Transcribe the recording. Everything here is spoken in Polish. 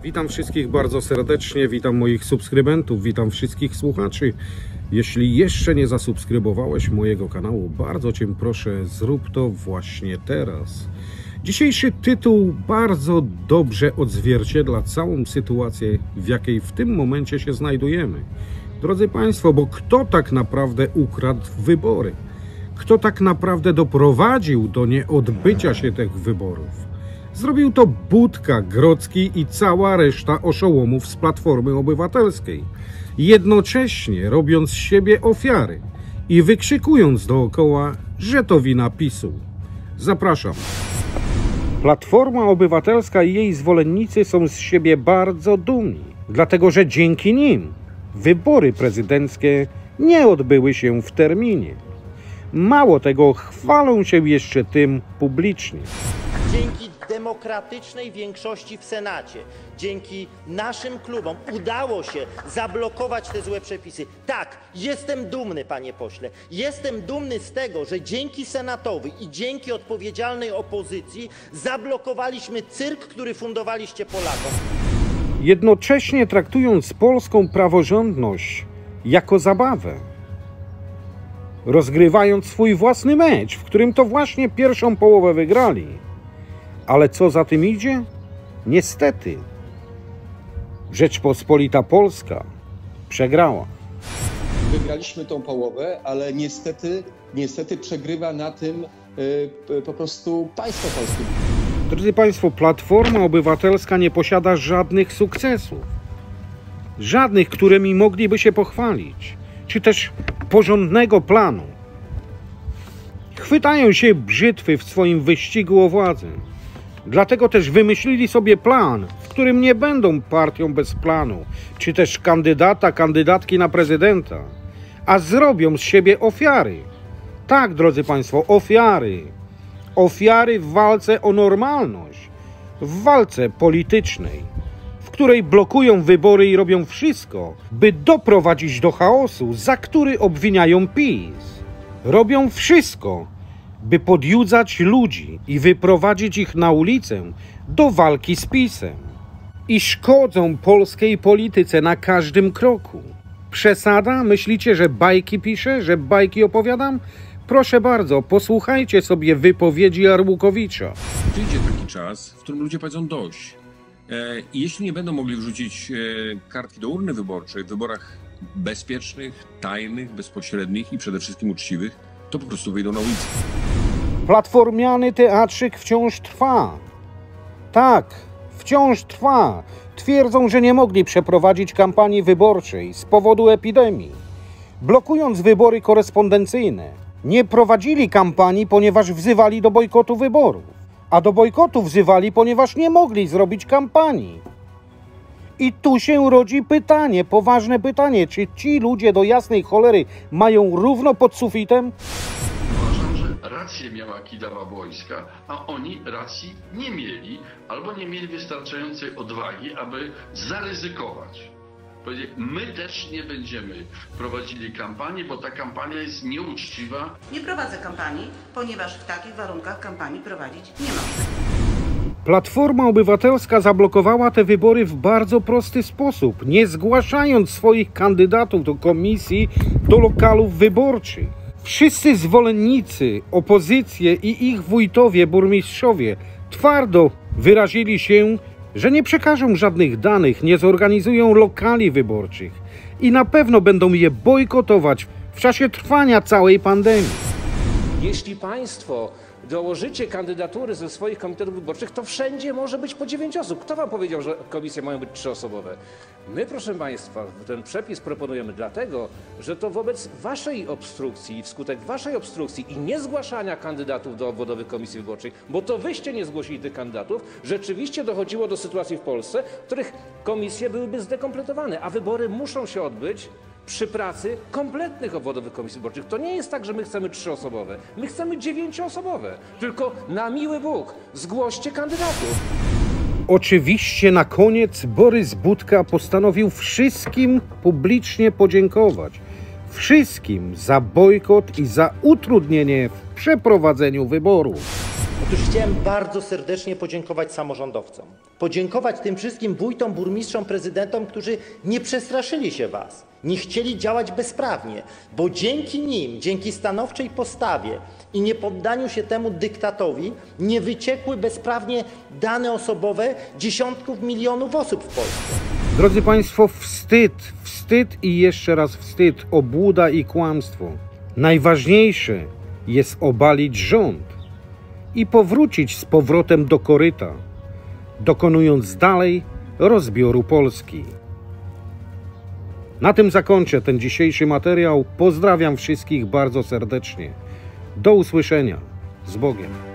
Witam wszystkich bardzo serdecznie, witam moich subskrybentów, witam wszystkich słuchaczy. Jeśli jeszcze nie zasubskrybowałeś mojego kanału, bardzo Cię proszę, zrób to właśnie teraz. Dzisiejszy tytuł bardzo dobrze odzwierciedla całą sytuację, w jakiej w tym momencie się znajdujemy. Drodzy Państwo, bo kto tak naprawdę ukradł wybory? Kto tak naprawdę doprowadził do nieodbycia się tych wyborów? Zrobił to Budka, Grodzki i cała reszta oszołomów z Platformy Obywatelskiej, jednocześnie robiąc z siebie ofiary i wykrzykując dookoła, że to wina PiS-u. Zapraszam. Platforma Obywatelska i jej zwolennicy są z siebie bardzo dumni, dlatego że dzięki nim wybory prezydenckie nie odbyły się w terminie. Mało tego, chwalą się jeszcze tym publicznie. Dzięki demokratycznej większości w Senacie, dzięki naszym klubom udało się zablokować te złe przepisy. Tak, jestem dumny, panie pośle. Jestem dumny z tego, że dzięki Senatowi i dzięki odpowiedzialnej opozycji zablokowaliśmy cyrk, który fundowaliście Polakom. Jednocześnie traktując polską praworządność jako zabawę, rozgrywając swój własny mecz, w którym to właśnie pierwszą połowę wygrali. Ale co za tym idzie? Niestety Rzeczpospolita Polska przegrała. Wygraliśmy tą połowę, ale niestety przegrywa na tym po prostu państwo polskie. Drodzy Państwo, Platforma Obywatelska nie posiada żadnych sukcesów. Żadnych, którymi mogliby się pochwalić. Czy też porządnego planu. Chwytają się brzytwy w swoim wyścigu o władzę. Dlatego też wymyślili sobie plan, w którym nie będą partią bez planu, czy też kandydatki na prezydenta, a zrobią z siebie ofiary. Tak, drodzy Państwo, ofiary. Ofiary w walce o normalność, w walce politycznej, w której blokują wybory i robią wszystko, by doprowadzić do chaosu, za który obwiniają PiS. Robią wszystko, by podjudzać ludzi i wyprowadzić ich na ulicę do walki z PiS-em. I szkodzą polskiej polityce na każdym kroku. Przesada? Myślicie, że bajki piszę, że bajki opowiadam? Proszę bardzo, posłuchajcie sobie wypowiedzi Arłukowicza. Przyjdzie taki czas, w którym ludzie powiedzą dość. I jeśli nie będą mogli wrzucić kartki do urny wyborczej w wyborach bezpiecznych, tajnych, bezpośrednich i przede wszystkim uczciwych, to po prostu wyjdą na ulicę. Platformiany teatrzyk wciąż trwa. Tak, wciąż trwa. Twierdzą, że nie mogli przeprowadzić kampanii wyborczej z powodu epidemii, blokując wybory korespondencyjne. Nie prowadzili kampanii, ponieważ wzywali do bojkotu wyborów, a do bojkotu wzywali, ponieważ nie mogli zrobić kampanii. I tu się rodzi pytanie, poważne pytanie, czy ci ludzie do jasnej cholery mają równo pod sufitem? Uważam, że rację miała Kidawa-Błońska, a oni racji nie mieli, albo nie mieli wystarczającej odwagi, aby zaryzykować. Powiedzieli, my też nie będziemy prowadzili kampanii, bo ta kampania jest nieuczciwa. Nie prowadzę kampanii, ponieważ w takich warunkach kampanii prowadzić nie można. Platforma Obywatelska zablokowała te wybory w bardzo prosty sposób, nie zgłaszając swoich kandydatów do komisji, do lokalów wyborczych. Wszyscy zwolennicy, opozycje i ich wójtowie, burmistrzowie twardo wyrazili się, że nie przekażą żadnych danych, nie zorganizują lokali wyborczych i na pewno będą je bojkotować w czasie trwania całej pandemii. Jeśli Państwo dołożycie kandydatury ze swoich komitetów wyborczych, to wszędzie może być po 9 osób. Kto Wam powiedział, że komisje mają być 3-osobowe? My, proszę Państwa, ten przepis proponujemy dlatego, że to wobec Waszej obstrukcji, wskutek Waszej obstrukcji i niezgłaszania kandydatów do obwodowych komisji wyborczych, bo to Wyście nie zgłosili tych kandydatów, rzeczywiście dochodziło do sytuacji w Polsce, w których komisje byłyby zdekompletowane, a wybory muszą się odbyć przy pracy kompletnych obwodowych komisji wyborczych. To nie jest tak, że my chcemy 3-osobowe. My chcemy 9-osobowe. Tylko na miły Bóg, zgłoście kandydatów. Oczywiście na koniec Borys Budka postanowił wszystkim publicznie podziękować. Wszystkim za bojkot i za utrudnienie w przeprowadzeniu wyborów. Otóż chciałem bardzo serdecznie podziękować samorządowcom. Podziękować tym wszystkim wójtom, burmistrzom, prezydentom, którzy nie przestraszyli się was, nie chcieli działać bezprawnie, bo dzięki nim, dzięki stanowczej postawie i niepoddaniu się temu dyktatowi nie wyciekły bezprawnie dane osobowe dziesiątków milionów osób w Polsce. Drodzy Państwo, wstyd, wstyd i jeszcze raz wstyd, obłuda i kłamstwo. Najważniejsze jest obalić rząd i powrócić z powrotem do koryta, dokonując dalej rozbioru Polski. Na tym zakończę ten dzisiejszy materiał. Pozdrawiam wszystkich bardzo serdecznie. Do usłyszenia. Z Bogiem.